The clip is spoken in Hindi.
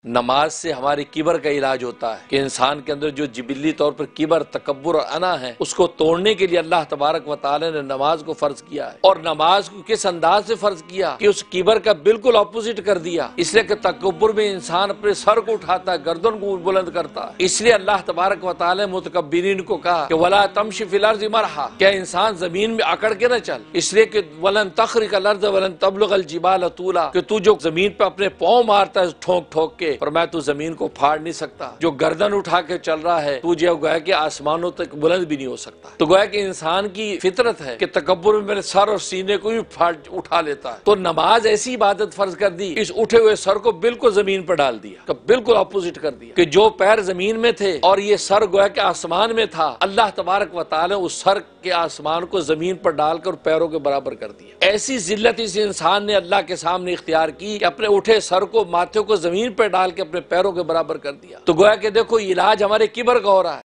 नमाज से हमारी किबर का इलाज होता है कि इंसान के अंदर जो जिबिल्ली तौर पर किबर, तकब्बुर और अना है, उसको तोड़ने के लिए अल्लाह तबारक व तआला ने नमाज को फर्ज किया है। और नमाज को किस अंदाज से फर्ज किया कि उस किबर का बिल्कुल ऑपोजिट कर दिया। इसलिए कि तकब्बुर में इंसान अपने सर को उठाता है, गर्दन को बुलंद करता है। इसलिए अल्लाह तबारक व तआला ने मुतकब्बिरीन को कहा कि वला तमशी फिल अर्ज़ि मरहा, क्या इंसान जमीन में अकड़ के न चल। इसलिए कि वलन तखरिकल अर्ज़ वलन तबलुगल जिबाल तूला, कि तू जो जमीन पे अपने पाँव मारता है ठोक ठोक के, और मैं तू जमीन को फाड़ नहीं सकता। जो गर्दन उठा के चल रहा है तू जो गोया कि आसमानों तक बुलंद भी नहीं हो सकता। तो गोया कि इंसान की फितरत है कि तकब्बुर में मेरे सर और सीने को भी फाड़ उठा लेता है। तो नमाज ऐसी इबादत फर्ज कर दी, इस उठे हुए सर को बिल्कुल जमीन पर डाल दिया, बिल्कुल अपोजिट कर दिया कि जो पैर जमीन में थे और ये सर गोया कि आसमान में था, अल्लाह तबारक व तआला उस सर के आसमान को जमीन पर डालकर पैरों के बराबर कर दिया। ऐसी जिल्लत इस इंसान ने अल्लाह के सामने इख्तियार की कि अपने उठे सर को, माथे को जमीन पर डाल के अपने पैरों के बराबर कर दिया। तो गोया कि देखो इलाज हमारे किबर का हो रहा है।